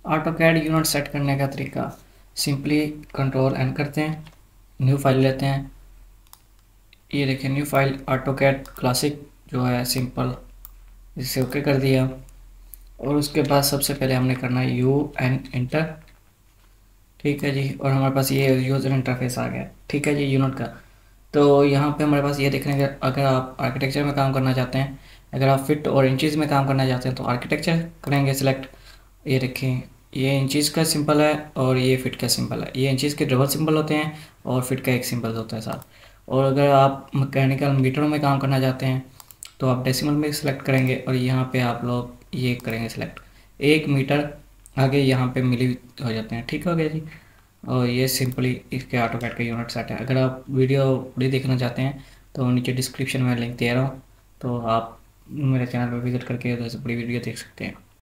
Auto CAD unit set करने का तरीका, सिंपली कंट्रोल एन करते हैं, न्यू फाइल लेते हैं, ये देखिए new file AutoCAD classic जो है सिंपल, इसे ओके कर दिया। और उसके बाद सबसे पहले हमने करना है यू एन इंटर, ठीक है जी। और हमारे पास ये यूज़र इंटरफेस आ गया, ठीक है जी यूनिट का। तो यहाँ पे हमारे पास ये देखने का, अगर आप आर्किटेक्चर में काम करना चाहते हैं, अगर आप फिट और इंचज़ में काम करना चाहते हैं तो आर्किटेक्चर करेंगे सिलेक्ट। ये देखें, ये इंचज़ का सिंबल है और ये फिट का सिंबल है। ये इंचज़ के डबल सिंबल होते हैं और फिट का एक सिंबल होता है साथ। और अगर आप मैकेनिकल मीटरों में काम करना चाहते हैं तो आप डेसिमल में सिलेक्ट करेंगे और यहाँ पे आप लोग ये करेंगे सिलेक्ट 1 मीटर, आगे यहाँ पे मिली हो जाते हैं, ठीक हो गया जी। और ये सिंपली इसके ऑटोकैड का यूनिट सेट है। अगर आप वीडियो पूरी देखना चाहते हैं तो नीचे डिस्क्रिप्शन में लिंक दे रहा हूँ, तो आप मेरे चैनल पर विजिट करके उधर से पूरी वीडियो देख सकते हैं।